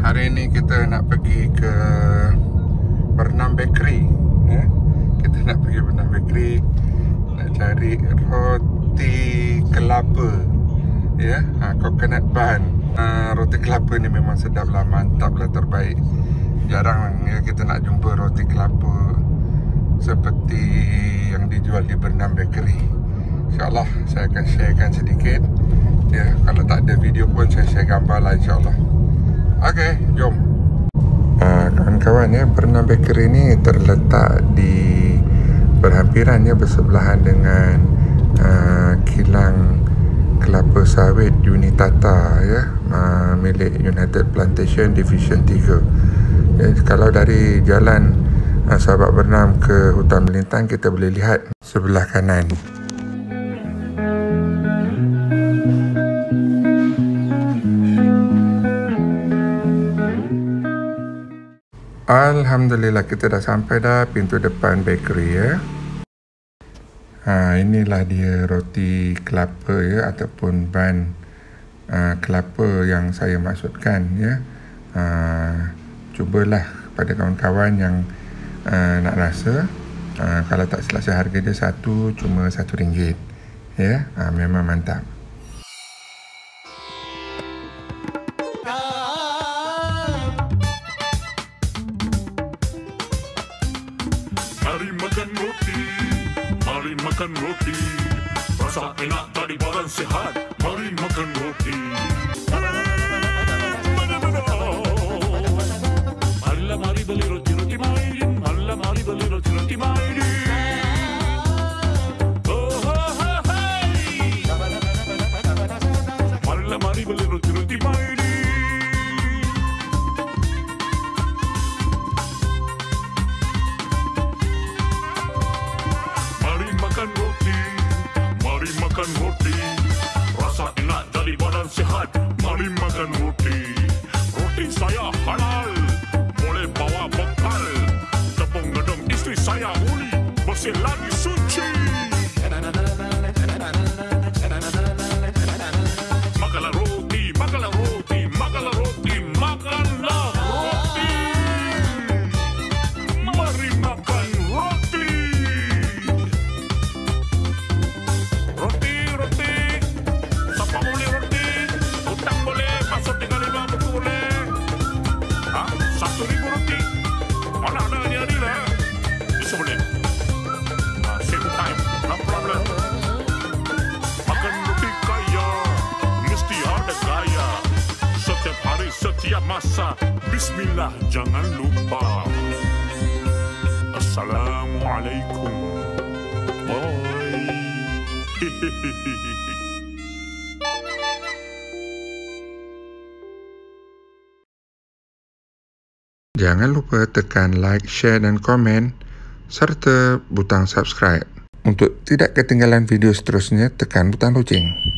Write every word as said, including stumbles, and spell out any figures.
Hari ini kita nak pergi ke Bernam Bakery, ya. Kita nak pergi Bernam Bakery, nak cari roti kelapa, ya, ha, coconut bun. ha, Roti kelapa ni memang sedap lah, mantap lah, terbaik. Jarang ya kita nak jumpa roti kelapa seperti yang dijual di Bernam Bakery. InsyaAllah saya akan sharekan sedikit, ya. Kalau tak ada video pun saya share gambar lah, insyaAllah. Okey, jom. uh, Kawan-kawan, ya, Bernam Bakery ni terletak di berhampiran, ya, bersebelahan dengan uh, kilang kelapa sawit Unitata, ya, uh, milik United Plantation Division tiga. Ya, kalau dari jalan uh, sahabat Bernam ke hutan melintang, kita boleh lihat sebelah kanan. Alhamdulillah, kita dah sampai dah pintu depan bakery, ya. Ha, inilah dia roti kelapa, ya, ataupun bun uh, kelapa yang saya maksudkan, ya. Ha, cubalah pada kawan-kawan yang uh, nak rasa. Uh, kalau tak silap saya, harga dia satu cuma satu ringgit, ya. Ha, memang mantap. Mari makan roti, mari makan roti, rasa enak tadi badan sehat. Mari makan roti. Marilah mari beli roti roti maidin, marilah mari beli roti roti maidin. Oh oh hey, marilah mari beli roti roti maidin. Makan roti, mari makan roti, rasa enak jadi badan sehat. Mari makan roti, roti saya halal, boleh bawa bekal. Tepung gedung istri saya uli, bersih lagi suci. Makanlah roti, makanlah roti, makanlah roti, makanlah roti. Mari makan roti. Roti, roti, siapa mau beli roti? Hutang boleh, masuk tiga lima buku boleh. Hah? Satu ribu roti? Mana ada ni adil, eh? Bisa boleh. Ah, save time, no problem. Makan roti kaya, mesti ada gaya. Setiap hari, setiap masa, bismillah jangan lupa. Assalamualaikum. Bye. Jangan lupa tekan like, share dan komen serta butang subscribe. Untuk tidak ketinggalan video seterusnya, tekan butang loceng.